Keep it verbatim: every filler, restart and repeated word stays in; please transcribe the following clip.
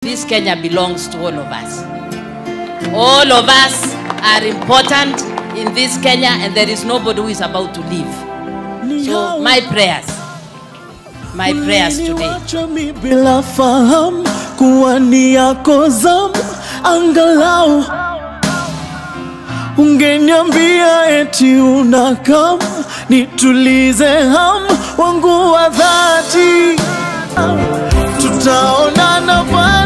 This Kenya belongs to all of us. All of us are important in this Kenya, and there is nobody who is about to leave. So my prayers, my prayers today. Bila fahamu kuwa ni yako zamu, angalau ungeniambia eti unakam, nitulize hamu wangu wa dhati. Tutaonana bwana.